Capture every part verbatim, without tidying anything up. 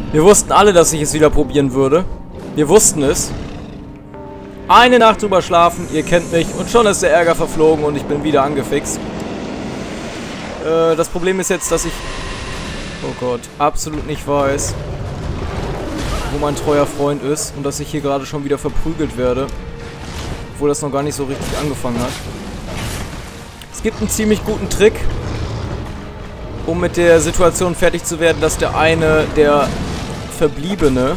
Wir wussten alle, dass ich es wieder probieren würde. Wir wussten es. Eine Nacht drüber schlafen, ihr kennt mich, und schon ist der Ärger verflogen und ich bin wieder angefixt. Äh, das Problem ist jetzt, dass ich... Oh Gott, absolut nicht weiß, wo mein treuer Freund ist und dass ich hier gerade schon wieder verprügelt werde. Obwohl das noch gar nicht so richtig angefangen hat. Es gibt einen ziemlich guten Trick, um mit der Situation fertig zu werden, dass der eine, der Verbliebene...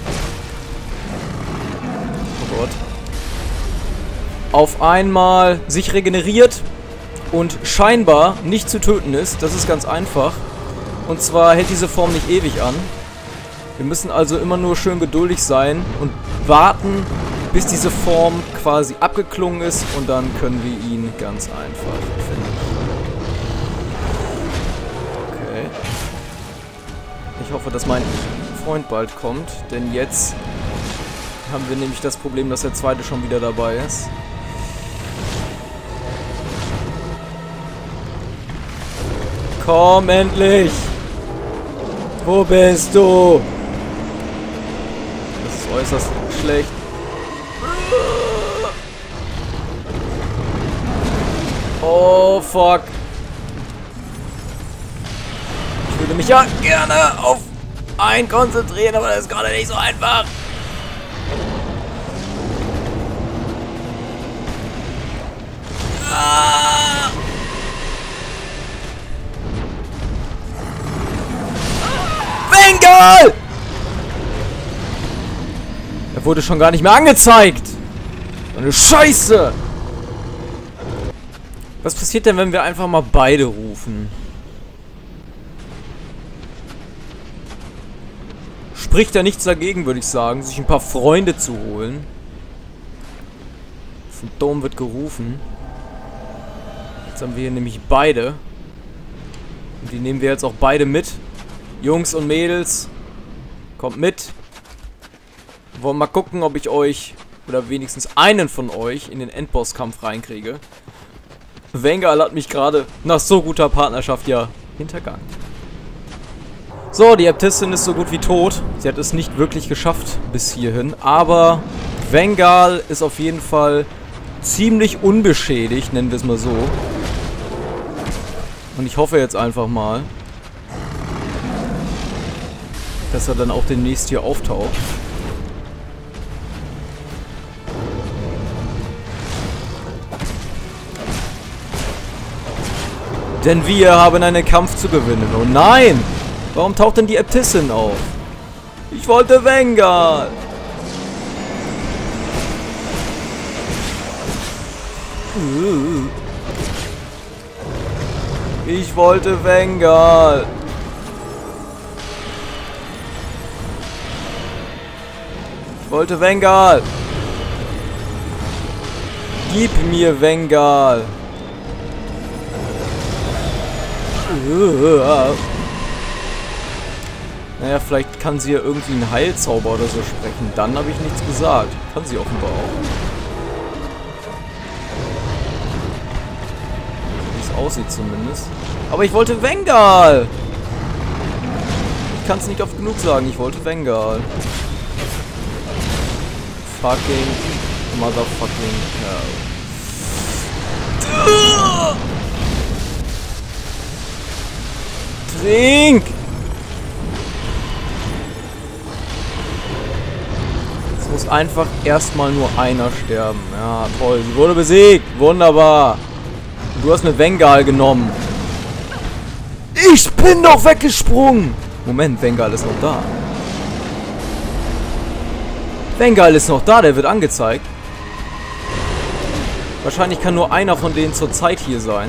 Oh Gott. Auf einmal sich regeneriert und scheinbar nicht zu töten ist. Das ist ganz einfach. Und zwar hält diese Form nicht ewig an. Wir müssen also immer nur schön geduldig sein und warten, bis diese Form quasi abgeklungen ist, und dann können wir ihn ganz einfach finden. Okay. Ich hoffe, dass mein Freund bald kommt, denn jetzt haben wir nämlich das Problem, dass der zweite schon wieder dabei ist. Komm endlich! Wo bist du? Das ist äußerst schlecht. Oh, fuck. Ich würde mich ja gerne auf einen konzentrieren, aber das ist gerade nicht so einfach. Ah! Bengal! Er wurde schon gar nicht mehr angezeigt. So eine Scheiße! Was passiert denn, wenn wir einfach mal beide rufen? Spricht ja nichts dagegen, würde ich sagen, sich ein paar Freunde zu holen. Von Dom wird gerufen. Jetzt haben wir hier nämlich beide. Und die nehmen wir jetzt auch beide mit. Jungs und Mädels, kommt mit. Wir wollen mal gucken, ob ich euch, oder wenigstens einen von euch, in den Endbosskampf reinkriege. Vengal hat mich gerade nach so guter Partnerschaft ja hintergangen. So, die Äbtissin ist so gut wie tot. Sie hat es nicht wirklich geschafft bis hierhin. Aber Vengal ist auf jeden Fall ziemlich unbeschädigt, nennen wir es mal so. Und ich hoffe jetzt einfach mal, dass er dann auch demnächst hier auftaucht. Denn wir haben einen Kampf zu gewinnen. Oh nein! Warum taucht denn die Äbtissin auf? Ich wollte Vengal! Ich wollte Vengal! Ich wollte Vengal! Gib mir Vengal! Naja, vielleicht kann sie ja irgendwie einen Heilzauber oder so sprechen. Dann habe ich nichts gesagt. Kann sie offenbar auch. Wie es aussieht zumindest. Aber ich wollte Vengal! Ich kann es nicht oft genug sagen. Ich wollte Vengal. Fucking motherfucking hell. Trink! Es muss einfach erstmal nur einer sterben. Ja, toll. Sie wurde besiegt. Wunderbar. Du hast eine Vengal genommen. Ich bin doch weggesprungen. Moment, Vengal ist noch da. Vengal ist noch da, der wird angezeigt. Wahrscheinlich kann nur einer von denen zur Zeit hier sein.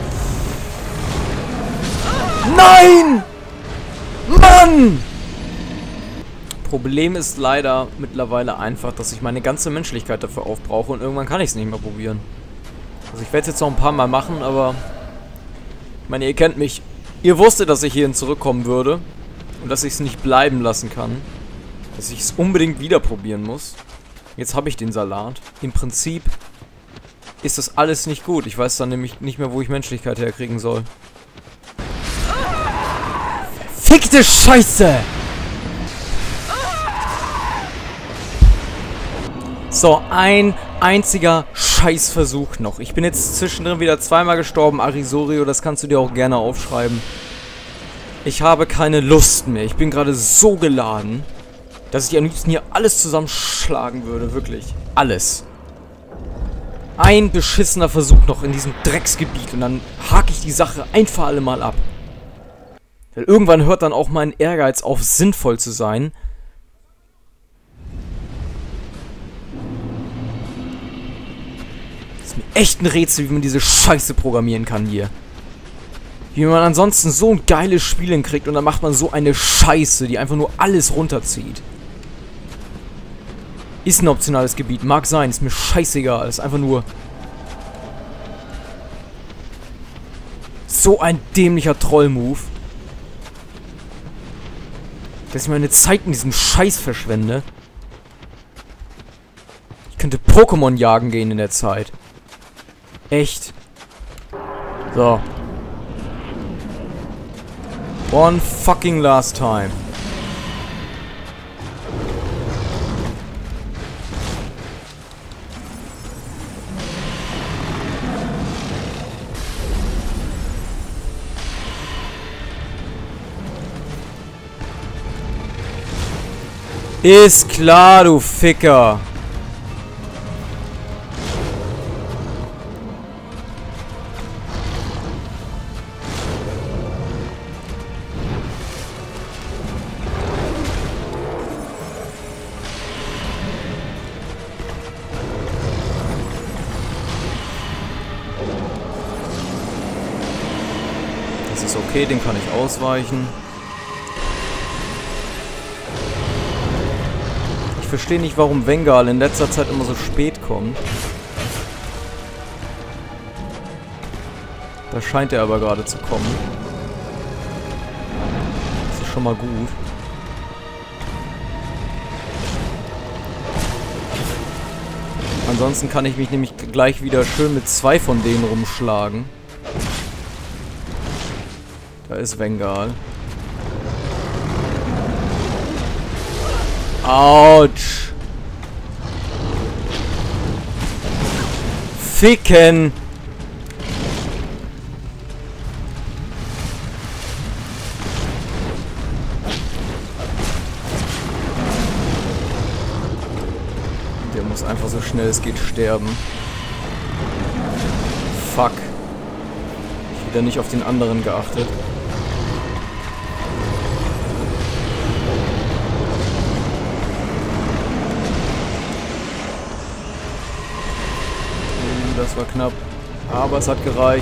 Nein! Mann! Problem ist leider mittlerweile einfach, dass ich meine ganze Menschlichkeit dafür aufbrauche und irgendwann kann ich es nicht mehr probieren. Also ich werde es jetzt noch ein paar Mal machen, aber ich meine, ihr kennt mich. Ihr wusstet, dass ich hierhin zurückkommen würde und dass ich es nicht bleiben lassen kann. Dass ich es unbedingt wieder probieren muss. Jetzt habe ich den Salat. Im Prinzip ist das alles nicht gut. Ich weiß dann nämlich nicht mehr, wo ich Menschlichkeit herkriegen soll. Verfickte Scheiße! So, ein einziger Scheißversuch noch. Ich bin jetzt zwischendrin wieder zweimal gestorben. Arisorio, das kannst du dir auch gerne aufschreiben. Ich habe keine Lust mehr. Ich bin gerade so geladen, dass ich am liebsten hier alles zusammenschlagen würde. Wirklich. Alles. Ein beschissener Versuch noch in diesem Drecksgebiet und dann hake ich die Sache ein für alle Mal ab. Weil irgendwann hört dann auch mein Ehrgeiz auf, sinnvoll zu sein. Das ist mir echt ein Rätsel, wie man diese Scheiße programmieren kann hier. Wie man ansonsten so ein geiles Spiel hinkriegt und dann macht man so eine Scheiße, die einfach nur alles runterzieht. Ist ein optionales Gebiet, mag sein, ist mir scheißegal, ist einfach nur so ein dämlicher Troll-Move, dass ich meine Zeit in diesem Scheiß verschwende. Ich könnte Pokémon jagen gehen in der Zeit. Echt. So. One fucking last time. Ist klar, du Ficker. Das ist okay, den kann ich ausweichen. Ich verstehe nicht, warum Vengal in letzter Zeit immer so spät kommt. Da scheint er aber gerade zu kommen. Das ist schon mal gut. Ansonsten kann ich mich nämlich gleich wieder schön mit zwei von denen rumschlagen. Da ist Vengal. Autsch. Ficken. Der muss einfach so schnell es geht sterben. Fuck. Ich wieder nicht auf den anderen geachtet. Das war knapp, aber es hat gereicht.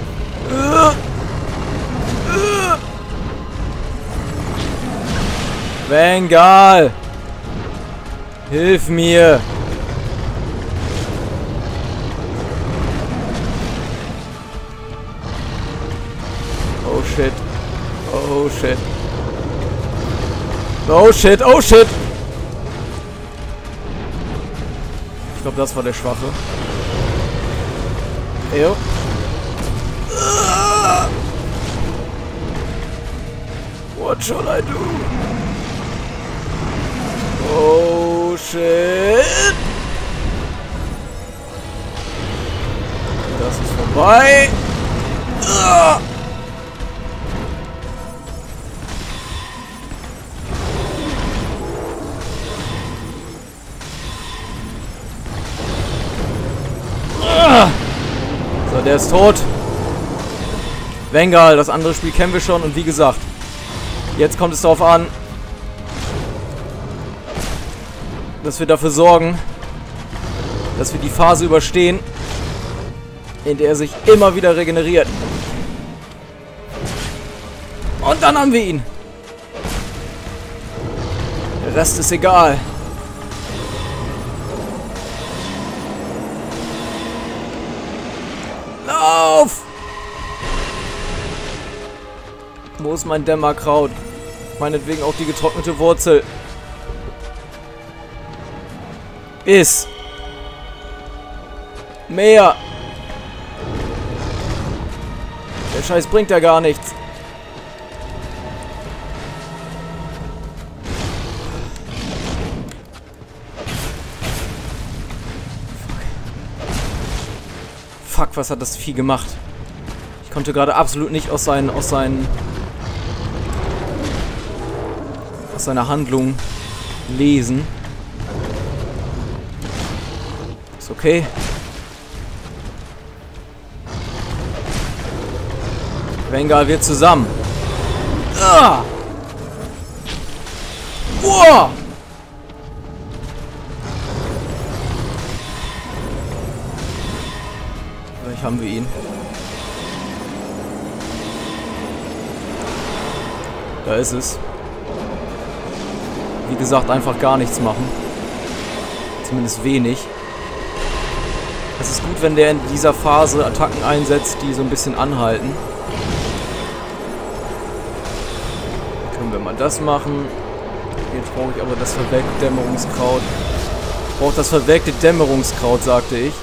Vengal! Hilf mir! Oh shit. Oh shit. Oh shit, oh shit! Ich glaube, das war der Schwache. Ew. What shall I do? Oh shit. Das ist vorbei. So, der ist tot. Vengal, das andere Spiel kennen wir schon und wie gesagt, jetzt kommt es darauf an, dass wir dafür sorgen, dass wir die Phase überstehen, in der er sich immer wieder regeneriert. Und dann haben wir ihn. Der Rest ist egal. Lauf! Wo ist mein Dämmerkraut? Meinetwegen auch die getrocknete Wurzel. Ist. Mehr. Der Scheiß bringt ja gar nichts. Fuck, was hat das Vieh gemacht? Ich konnte gerade absolut nicht aus seinen, aus seinen, aus seiner Handlung lesen. Ist okay. Vengal wird zusammen. Ah! Wow! Vielleicht haben wir ihn. Da ist es. Wie gesagt, einfach gar nichts machen. Zumindest wenig. Es ist gut, wenn der in dieser Phase Attacken einsetzt, die so ein bisschen anhalten. Können wir mal das machen. Jetzt brauche ich aber das verwelkte Dämmerungskraut. Ich brauche das verwelkte Dämmerungskraut, sagte ich.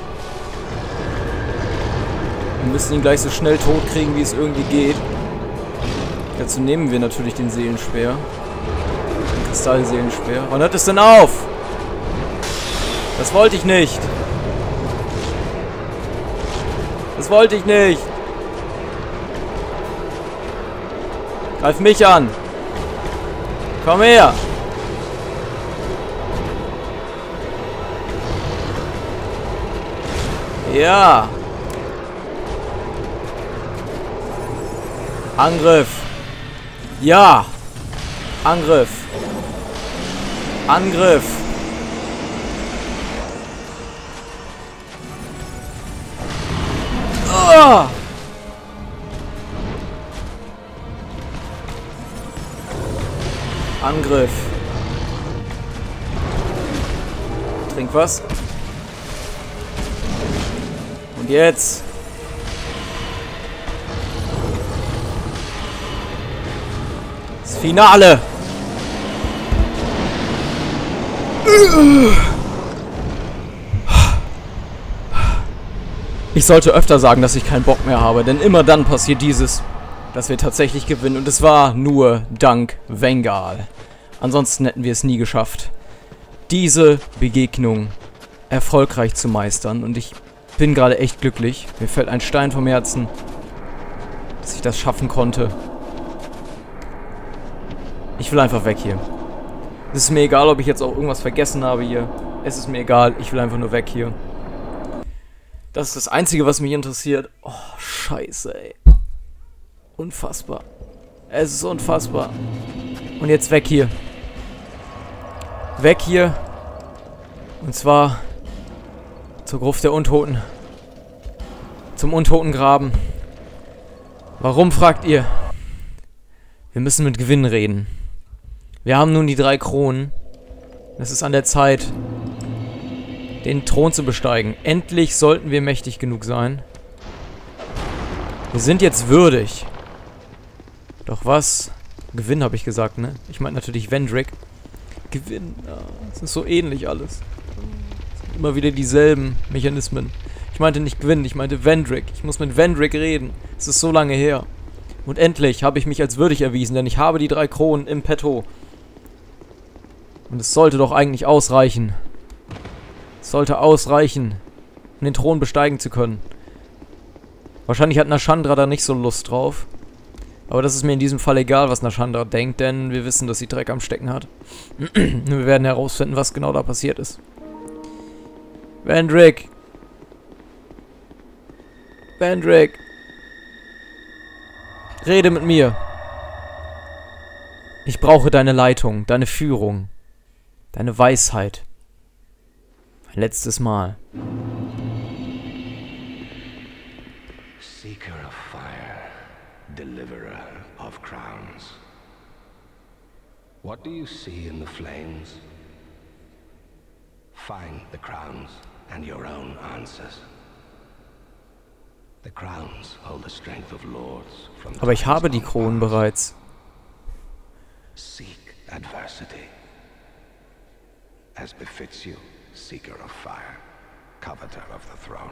Wir müssen ihn gleich so schnell tot kriegen, wie es irgendwie geht. Dazu nehmen wir natürlich den Seelenspeer. Den Kristallseelenspeer. Wann hört es denn auf? Das wollte ich nicht. Das wollte ich nicht. Greif mich an. Komm her. Ja. Angriff. Ja. Angriff. Angriff. Oh. Angriff. Trink was. Und jetzt. Das Finale. Ich sollte öfter sagen, dass ich keinen Bock mehr habe, denn immer dann passiert dieses, dass wir tatsächlich gewinnen. Und es war nur dank Vengal. Ansonsten hätten wir es nie geschafft, diese Begegnung erfolgreich zu meistern. Und ich bin gerade echt glücklich. Mir fällt ein Stein vom Herzen, dass ich das schaffen konnte. Ich will einfach weg hier. Es ist mir egal, ob ich jetzt auch irgendwas vergessen habe hier. Es ist mir egal, ich will einfach nur weg hier. Das ist das Einzige, was mich interessiert. Oh, scheiße, ey. Unfassbar. Es ist unfassbar. Und jetzt weg hier. Weg hier. Und zwar zur Gruft der Untoten. Zum Untotengraben. Warum, fragt ihr? Wir müssen mit Gewinn reden. Wir haben nun die drei Kronen. Es ist an der Zeit, den Thron zu besteigen. Endlich sollten wir mächtig genug sein. Wir sind jetzt würdig. Doch was? Gewinn, habe ich gesagt, ne? Ich meine natürlich Vendrick. Gewinn, ja, es ist so ähnlich alles. Immer wieder dieselben Mechanismen. Ich meinte nicht Gewinn, ich meinte Vendrick. Ich muss mit Vendrick reden. Es ist so lange her. Und endlich habe ich mich als würdig erwiesen, denn ich habe die drei Kronen im Petto. Und es sollte doch eigentlich ausreichen. Es sollte ausreichen, um den Thron besteigen zu können. Wahrscheinlich hat Nashandra da nicht so Lust drauf. Aber das ist mir in diesem Fall egal, was Nashandra denkt, denn wir wissen, dass sie Dreck am Stecken hat. Wir werden herausfinden, was genau da passiert ist. Vendrick! Vendrick! Rede mit mir! Ich brauche deine Leitung, deine Führung, deine Weisheit. Ein letztes Mal. Seeker of fire, deliverer of crowns. What do you see in the flames? Find the crowns and your own answers. The crowns hold the strength of lords from Aber ich habe die Kronen bereits. Seek adversity. As befits you, seeker of fire, coveter of the throne.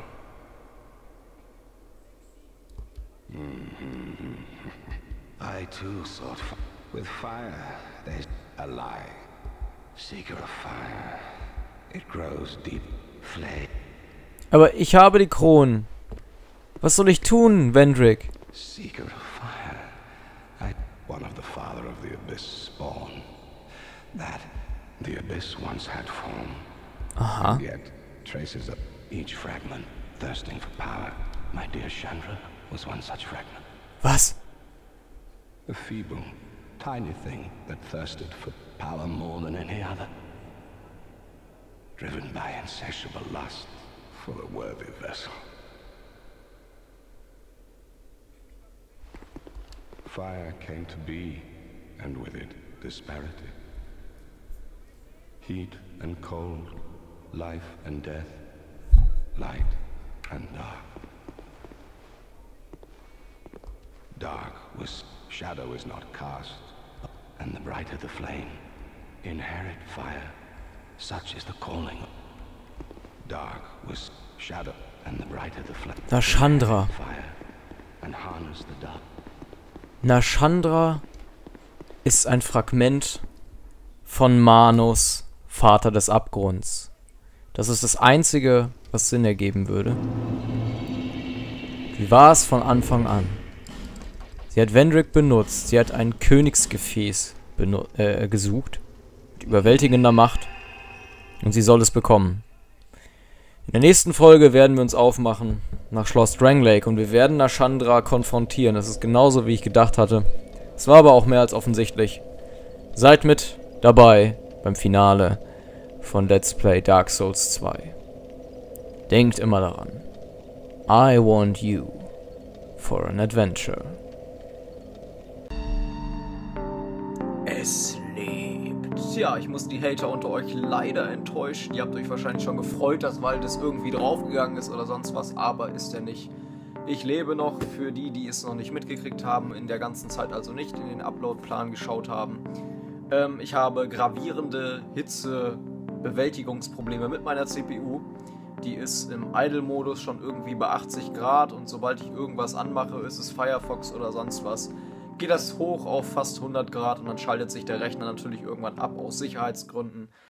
Mm-hmm. I too sought fi with fire. There's a lie. Seeker of fire. It grows deep. Flame. Aber ich habe die Kronen. Was soll ich tun, Vendrick? Seeker of fire. I, one of the father of the abyss spawn. That the abyss once had form. Aha. And yet traces of each fragment thirsting for power. My dear Chandra was one such fragment. Was? A feeble, tiny thing that thirsted for power more than any other. Driven by insatiable lust for a worthy vessel. Fire came to be, and with it, disparity. Heat and cold, life and death, light and dark. Dark was shadow is not cast, and the brighter the flame, inherit fire. Such is the calling. Dark was shadow, and the brighter the flame. Nashandra. Fire, and harness the dark. Nashandra ist ein Fragment von Manus, Vater des Abgrunds. Das ist das Einzige, was Sinn ergeben würde. Wie war es von Anfang an? Sie hat Vendrick benutzt. Sie hat ein Königsgefäß äh, gesucht. Mit überwältigender Macht. Und sie soll es bekommen. In der nächsten Folge werden wir uns aufmachen nach Schloss Drangleic. Und wir werden Nashandra konfrontieren. Das ist genauso, wie ich gedacht hatte. Es war aber auch mehr als offensichtlich. Seid mit dabei beim Finale von Let's Play Dark Souls zwei. Denkt immer daran. I want you for an adventure. Es lebt. Tja, ich muss die Hater unter euch leider enttäuschen. Ihr habt euch wahrscheinlich schon gefreut, dass Waldes irgendwie draufgegangen ist oder sonst was, aber ist er nicht. Ich lebe noch, für die, die es noch nicht mitgekriegt haben, in der ganzen Zeit also nicht in den Upload-Plan geschaut haben. Ähm, ich habe gravierende Hitze-Bewältigungsprobleme mit meiner C P U. Die ist im Idle-Modus schon irgendwie bei achtzig Grad und sobald ich irgendwas anmache, ist es Firefox oder sonst was, geht das hoch auf fast hundert Grad und dann schaltet sich der Rechner natürlich irgendwann ab aus Sicherheitsgründen.